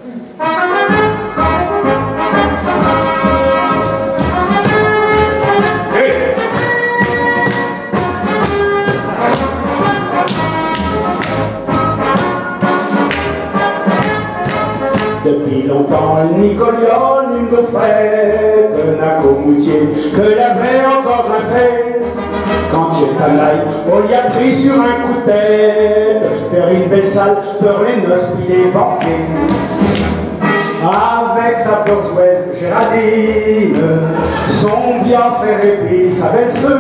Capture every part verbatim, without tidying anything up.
Depuis longtemps, Nicolia, l'hymne de fête, n'a qu'au moutier que l'avait encore fait. Quand Chetanai, on l'y a pris sur un coup de tête, faire une belle salle pour les noces puis les banquets. Avec sa bourgeoise Géraldine, son bien frère et puis sa belle-sœur,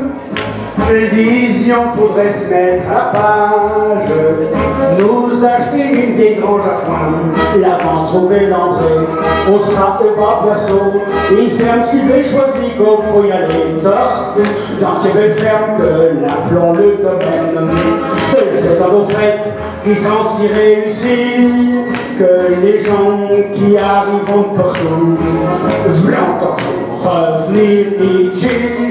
disions faudrait se mettre à page, nous acheter une vieille grange à foin, l'avant trouver l'entrée, on sera au bas boisseau, une ferme si bien choisie qu'il faut y aller tort, dans quelle belle ferme que l'appelons le domaine, faisant nos fêtes qui sont si réussies, que les gens qui arrivent de partout, voulant toujours revenir ici.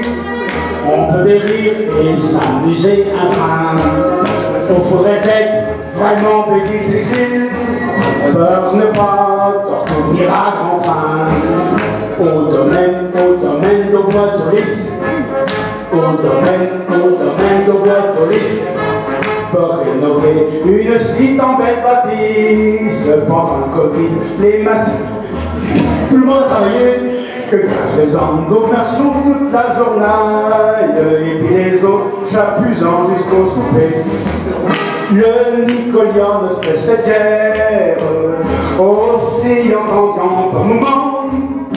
On peut rire et s'amuser un brin. Il faudrait être vraiment difficile pour ne pas revenir à grand train. Au domaine, au domaine de bois de lys, au domaine, au domaine de bois de lys, pour rénover une site en belle bâtisse. Pendant le Covid, les masses, tout le monde a travaillé. Que faisant d'opération toute la journée, et puis les autres chapusant jusqu'au souper. Le Nicolia ne se pressait guère, aussi entendant un moment,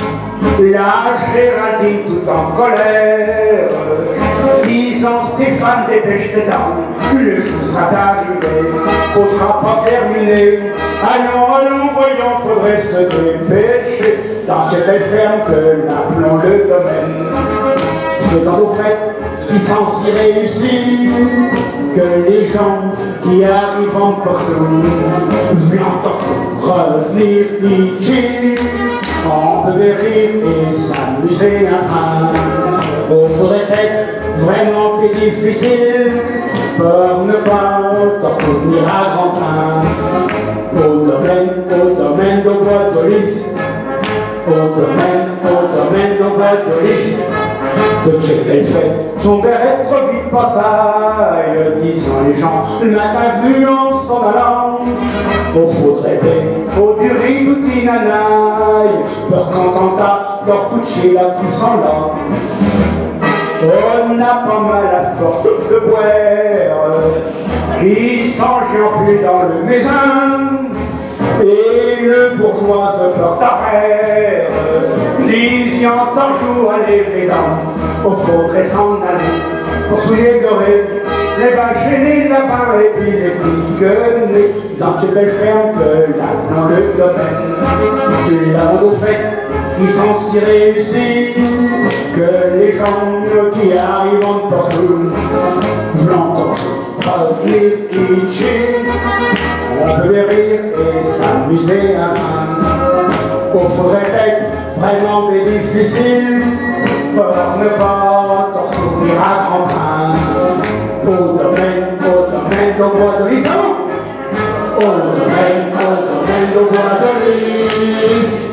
la Géraldine tout en colère, disant Stéphane dépêche tes dents, le jour sera d'arriver, qu'on sera pas terminé. Allons, allons, voyons, faudrait se dépêcher. Dans cette belle ferme que l'appelons le domaine, faisant nos fêtes qui sont si réussies, que les gens qui arrivent partout, voulant revenir ici, on peut rire et s'amuser un peu. Il faudrait être vraiment plus difficile pour ne pas revenir à grand train. Au domaine, au domaine de bois de lys, au domaine, au domaine de bois de lys, de cette belle fête, son père est trop vite passage, disant les gens, le matin venu en s'en allant. Il faudrait bien, au du riz toute une anaille, pour contenta, leur coucher là qui sont là. On a pas mal à force de boire, qui s'enjure plus dans le maison, et le bourgeois se porte à faire, disant toujours à les végans, au faudrait s'en aller, pour souiller goré, les vaches aînées, les lapins et puis les petits quenets, dans ces belles fermes que l'appelons le domaine. Là nos fêtes qui sont si réussies, que les gens qui arrivent de partout, voulant toujours revenir ici. On peut rire et s'amuser un peu. Il faudrait être vraiment difficile pour ne pas te revenir à grand train. Au domaine, au domaine de bois de lys, au domaine, au domaine de bois de lys.